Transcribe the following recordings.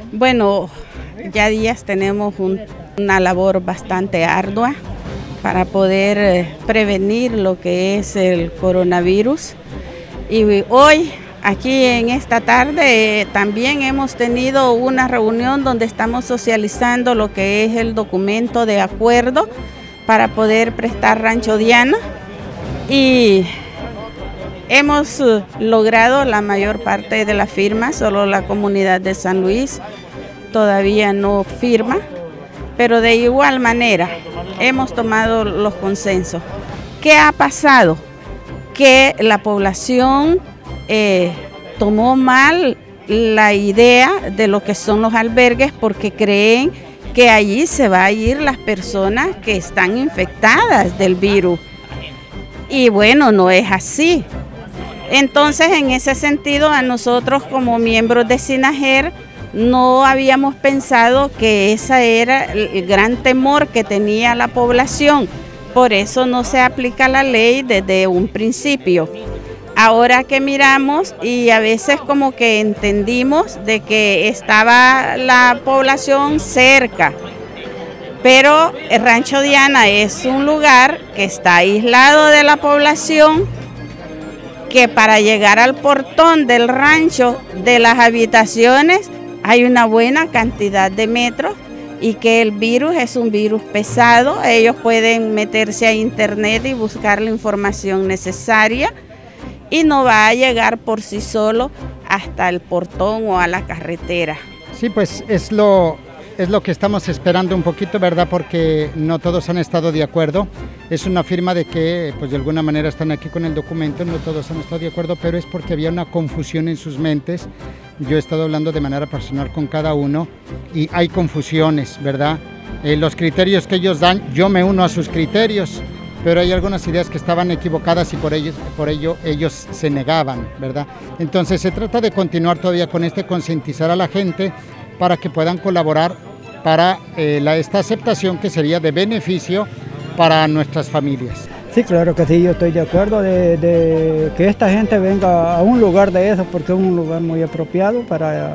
Bueno, ya días tenemos una labor bastante ardua para poder prevenir lo que es el coronavirus. Y hoy, aquí en esta tarde, también hemos tenido una reunión donde estamos socializando lo que es el documento de acuerdo para poder prestar Rancho Diana. Y hemos logrado la mayor parte de las firmas, solo la comunidad de San Luis todavía no firma, pero de igual manera hemos tomado los consensos. ¿Qué ha pasado? Que la población tomó mal la idea de lo que son los albergues porque creen que allí se va a ir las personas que están infectadas del virus. Y bueno, no es así. Entonces, en ese sentido, a nosotros como miembros de SINAJER no habíamos pensado que ese era el gran temor que tenía la población. Por eso no se aplica la ley desde un principio. Ahora que miramos y a veces como que entendimos de que estaba la población cerca, pero el Rancho Diana es un lugar que está aislado de la población, que para llegar al portón del rancho, de las habitaciones, hay una buena cantidad de metros y que el virus es un virus pesado. Ellos pueden meterse a internet y buscar la información necesaria y no va a llegar por sí solo hasta el portón o a la carretera. Sí, pues es lo que estamos esperando un poquito, ¿verdad? Porque no todos han estado de acuerdo. Es una firma de que, pues de alguna manera están aquí con el documento, no todos han estado de acuerdo, pero es porque había una confusión en sus mentes. Yo he estado hablando de manera personal con cada uno y hay confusiones, ¿verdad? Los criterios que ellos dan, yo me uno a sus criterios, pero hay algunas ideas que estaban equivocadas y por ello ellos se negaban, ¿verdad? Entonces se trata de continuar todavía con concientizar a la gente para que puedan colaborar para esta aceptación que sería de beneficio para nuestras familias. Sí, claro que sí, yo estoy de acuerdo de que esta gente venga a un lugar de eso, porque es un lugar muy apropiado para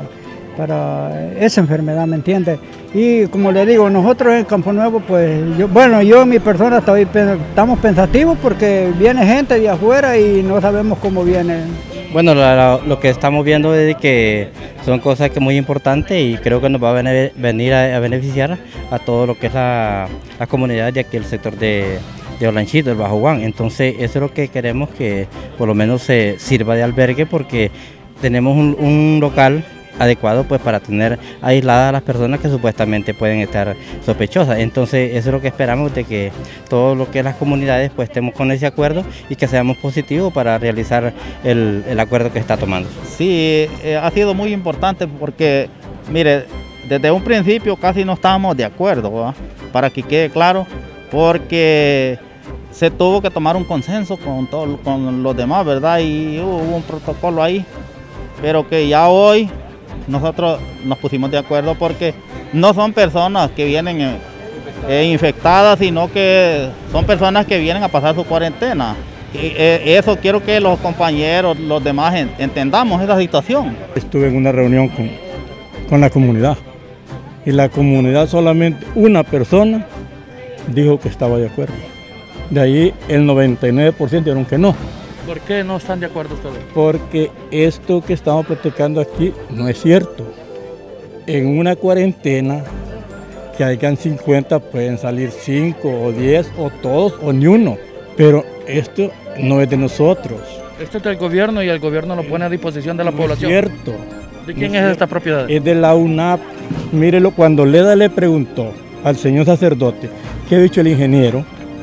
esa enfermedad, ¿me entiende? Y como le digo, nosotros en Campo Nuevo, pues, yo en mi persona estamos pensativos porque viene gente de afuera y no sabemos cómo viene. Bueno, lo que estamos viendo es que son cosas que muy importantes y creo que nos va a venir a beneficiar a todo lo que es la comunidad de aquí, el sector de Olanchito, el Bajo Guán. Entonces eso es lo que queremos, que por lo menos se sirva de albergue, porque tenemos un local adecuado pues para tener aisladas a las personas que supuestamente pueden estar sospechosas. Entonces eso es lo que esperamos, de que todo lo que es las comunidades pues estemos con ese acuerdo y que seamos positivos para realizar el acuerdo que está tomando. Sí, ha sido muy importante porque, mire, desde un principio casi no estábamos de acuerdo, ¿verdad? Para que quede claro, porque se tuvo que tomar un consenso con los demás, ¿verdad? Y hubo un protocolo ahí, pero que ya hoy nosotros nos pusimos de acuerdo porque no son personas que vienen infectadas, sino que son personas que vienen a pasar su cuarentena. Y eso quiero que los compañeros, los demás entendamos esa situación. Estuve en una reunión con la comunidad y la comunidad, solamente una persona dijo que estaba de acuerdo. De ahí el 99% dijeron que no. ¿Por qué no están de acuerdo ustedes? Porque esto que estamos platicando aquí no es cierto. En una cuarentena, que hayan 50, pueden salir 5 o 10 o todos o ni uno. Pero esto no es de nosotros. Esto es del gobierno y el gobierno lo pone a disposición de la población. Es cierto. ¿De quién es esta propiedad? Es de la UNAP. Mírelo, cuando Leda le preguntó al señor sacerdote qué ha dicho el ingeniero,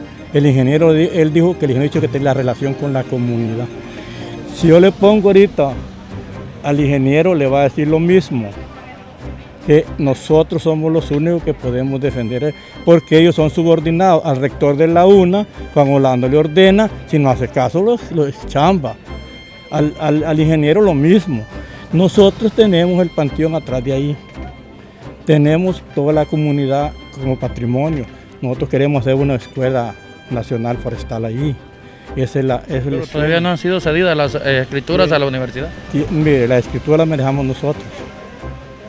él dijo que el ingeniero ha dicho que tiene la relación con la comunidad. Si yo le pongo ahorita al ingeniero, le va a decir lo mismo, que nosotros somos los únicos que podemos defender, porque ellos son subordinados al rector de la UNA. Juan Orlando le ordena, si no hace caso los chamba. Al ingeniero lo mismo. Nosotros tenemos el panteón atrás de ahí, tenemos toda la comunidad como patrimonio. Nosotros queremos hacer una escuela nacional forestal allí. Pero todavía no han sido cedidas las escrituras a la universidad. Mire, la escritura la manejamos nosotros.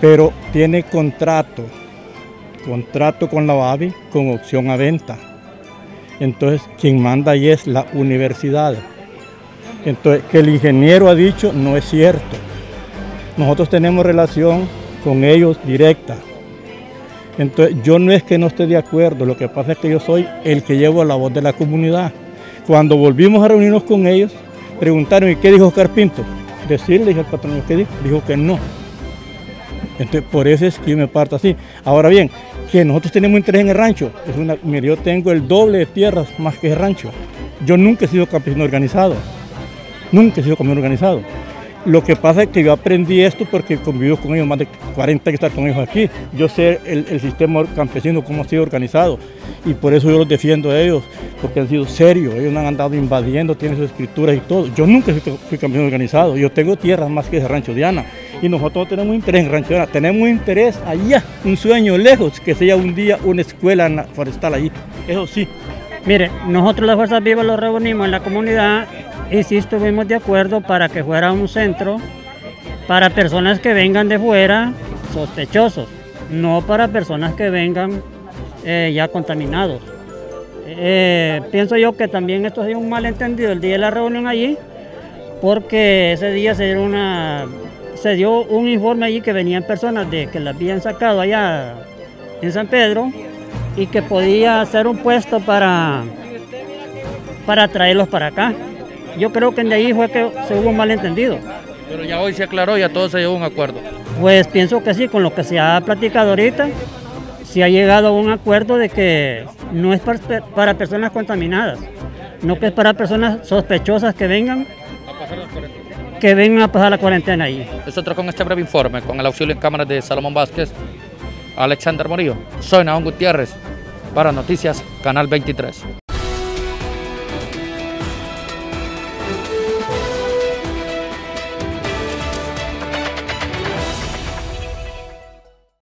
pero tiene contrato con la UAVI con opción a venta. Entonces, quien manda ahí es la universidad. Entonces, que el ingeniero ha dicho no es cierto. Nosotros tenemos relación con ellos directa. Entonces, yo no es que no esté de acuerdo, lo que pasa es que yo soy el que llevo la voz de la comunidad. Cuando volvimos a reunirnos con ellos, preguntaron, ¿y qué dijo Oscar Pinto? Decirle, dije al patrón, ¿qué dijo? Dijo que no. Entonces, por eso es que yo me parto así. Ahora bien, que nosotros tenemos interés en el rancho. Mire, yo tengo el doble de tierras más que el rancho. Yo nunca he sido campesino organizado. Nunca he sido campesino organizado. Lo que pasa es que yo aprendí esto porque convivo con ellos más de 40 años, estar con ellos aquí. Yo sé el sistema campesino, cómo ha sido organizado. Y por eso yo los defiendo a ellos, porque han sido serios. Ellos no han andado invadiendo, tienen sus escrituras y todo. Yo nunca fui campesino organizado. Yo tengo tierras más que el Rancho Diana. Y nosotros tenemos interés en Rancho Diana. Tenemos interés allá, un sueño lejos, que sea un día una escuela forestal allí. Eso sí. Mire, nosotros las Fuerzas Vivas los reunimos en la comunidad y sí estuvimos de acuerdo para que fuera un centro para personas que vengan de fuera sospechosos, no para personas que vengan ya contaminados. Pienso yo que también esto ha sido un malentendido el día de la reunión allí, porque ese día se dio un informe allí que venían personas que las habían sacado allá en San Pedro y que podía ser un puesto para traerlos para acá. Yo creo que de ahí fue que se hubo un malentendido. Pero ya hoy se aclaró, ya todo se llegó a un acuerdo. Pues pienso que sí, con lo que se ha platicado ahorita, se ha llegado a un acuerdo de que no es para personas contaminadas, no que es para personas sospechosas que vengan a pasar la cuarentena ahí. Nosotros con este breve informe, con el auxilio en cámaras de Salomón Vázquez, Alexander Morillo, soy Naón Gutiérrez, para Noticias Canal 23.